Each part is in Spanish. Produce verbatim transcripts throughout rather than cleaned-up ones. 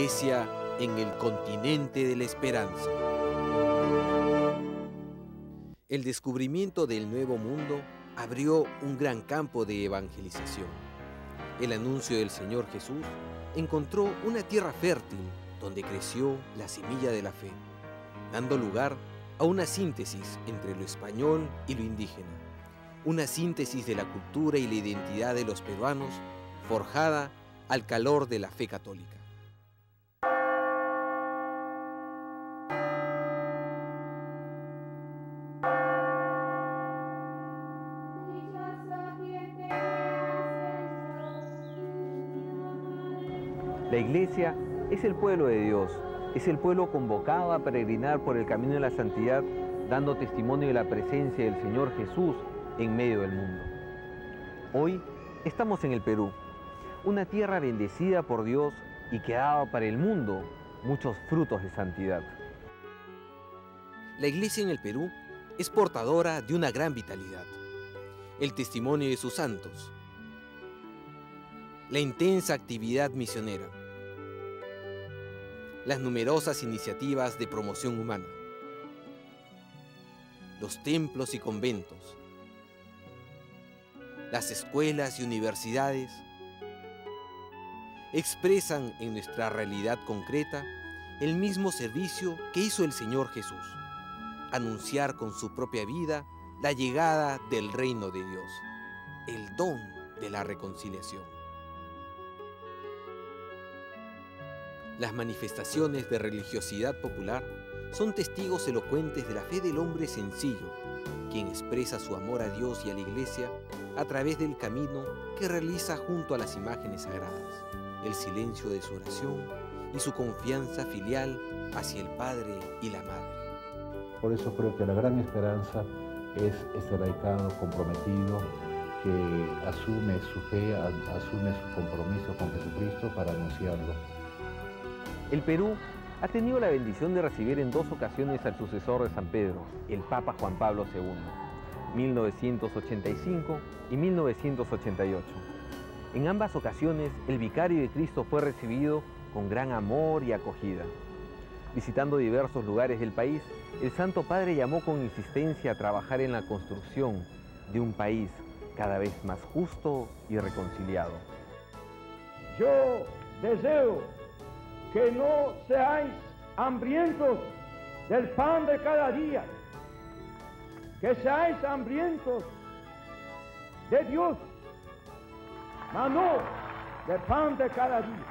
Iglesia en el continente de la esperanza. El descubrimiento del Nuevo Mundo abrió un gran campo de evangelización. El anuncio del Señor Jesús encontró una tierra fértil donde creció la semilla de la fe, dando lugar a una síntesis entre lo español y lo indígena, una síntesis de la cultura y la identidad de los peruanos, forjada al calor de la fe católica. La Iglesia es el pueblo de Dios, es el pueblo convocado a peregrinar por el camino de la santidad, dando testimonio de la presencia del Señor Jesús en medio del mundo. Hoy estamos en el Perú, una tierra bendecida por Dios y que ha dado para el mundo muchos frutos de santidad. La Iglesia en el Perú es portadora de una gran vitalidad, el testimonio de sus santos, la intensa actividad misionera, las numerosas iniciativas de promoción humana, los templos y conventos, las escuelas y universidades expresan en nuestra realidad concreta el mismo servicio que hizo el Señor Jesús, anunciar con su propia vida la llegada del reino de Dios, el don de la reconciliación. Las manifestaciones de religiosidad popular son testigos elocuentes de la fe del hombre sencillo, quien expresa su amor a Dios y a la Iglesia a través del camino que realiza junto a las imágenes sagradas, el silencio de su oración y su confianza filial hacia el Padre y la Madre. Por eso creo que la gran esperanza es este laicado comprometido que asume su fe, asume su compromiso con Jesucristo para anunciarlo. El Perú ha tenido la bendición de recibir en dos ocasiones al sucesor de San Pedro, el Papa Juan Pablo segundo, mil novecientos ochenta y cinco y mil novecientos ochenta y ocho. En ambas ocasiones, el vicario de Cristo fue recibido con gran amor y acogida. Visitando diversos lugares del país, el Santo Padre llamó con insistencia a trabajar en la construcción de un país cada vez más justo y reconciliado. Yo deseo que no seáis hambrientos del pan de cada día, que seáis hambrientos de Dios, mas no del pan de cada día.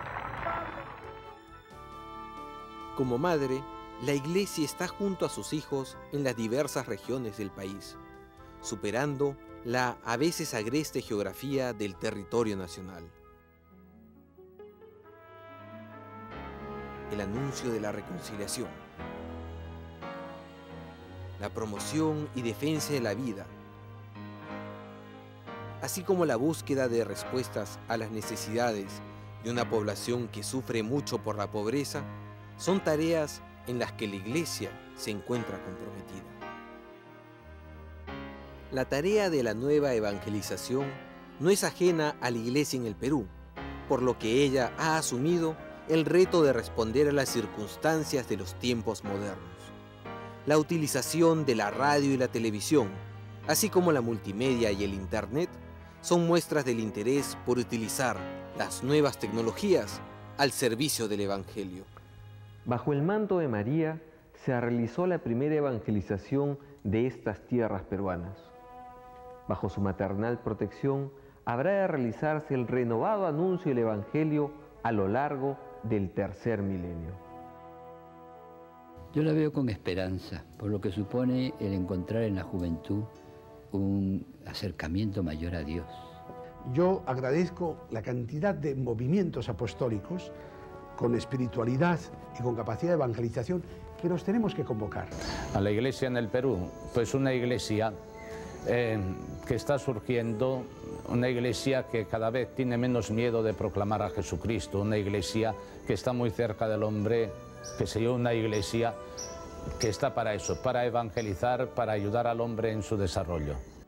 Como madre, la Iglesia está junto a sus hijos en las diversas regiones del país, superando la a veces agreste geografía del territorio nacional. El anuncio de la reconciliación, la promoción y defensa de la vida, así como la búsqueda de respuestas a las necesidades de una población que sufre mucho por la pobreza, son tareas en las que la Iglesia se encuentra comprometida. La tarea de la nueva evangelización no es ajena a la Iglesia en el Perú, por lo que ella ha asumido el reto de responder a las circunstancias de los tiempos modernos. La utilización de la radio y la televisión, así como la multimedia y el Internet, son muestras del interés por utilizar las nuevas tecnologías al servicio del Evangelio. Bajo el manto de María se realizó la primera evangelización de estas tierras peruanas. Bajo su maternal protección habrá de realizarse el renovado anuncio del Evangelio a lo largo del tercer milenio. Yo la veo con esperanza, por lo que supone el encontrar en la juventud un acercamiento mayor a Dios. Yo agradezco la cantidad de movimientos apostólicos con espiritualidad y con capacidad de evangelización que los tenemos que convocar. A la Iglesia en el Perú, pues una iglesia eh, que está surgiendo, una iglesia que cada vez tiene menos miedo de proclamar a Jesucristo, una iglesia que está muy cerca del hombre, que se llama una iglesia que está para eso, para evangelizar, para ayudar al hombre en su desarrollo.